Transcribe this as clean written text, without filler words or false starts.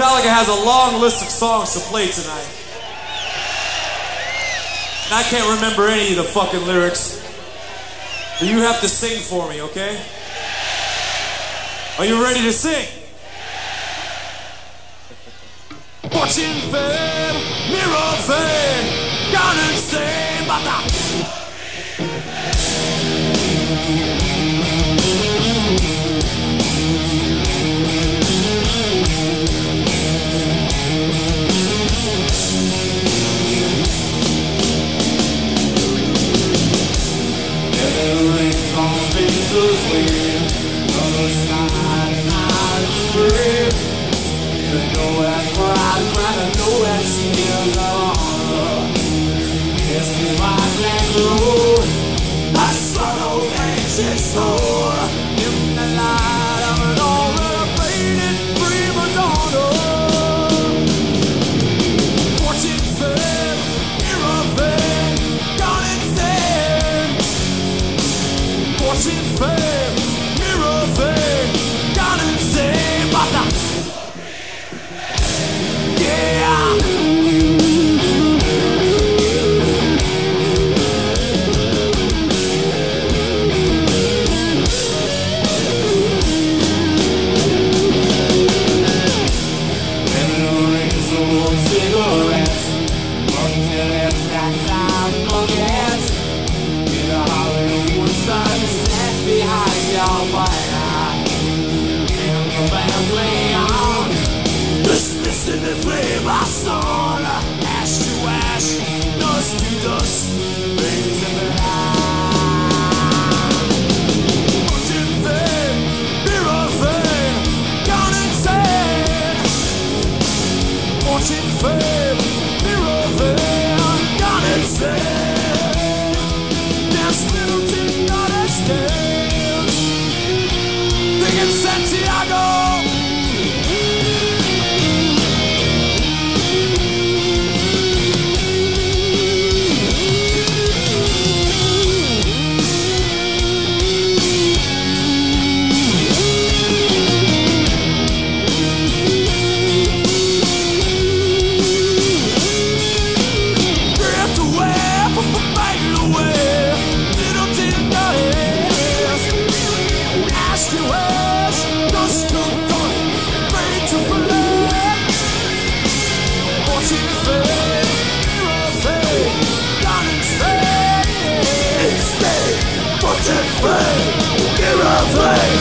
Metallica has a long list of songs to play tonight. And I can't remember any of the fucking lyrics. But you have to sing for me, okay? Are you ready to sing? Watching fame, mirror fame, gone insane, but everything's on people's way, other side, not free. Even though that pride, I know that she is on. Yes, we might let go. I swallow anxious soul in the light of an overrated prima donna. Fortune fame, hero fame, gone insane. Fortune fame, hero fame, gone insane. But cigarettes, until it's that time forgets. In a Hollywood sunset behind your fire, and the band play on, dismissing the flame of sun. Ash to ash, dust to dust, flames in the eye. Fortune fame, mirror fame, gone insane. Fortune fame, mirror fame, gone insane. There's Middleton, not as scales. Thinking Santiago. Mirror flame,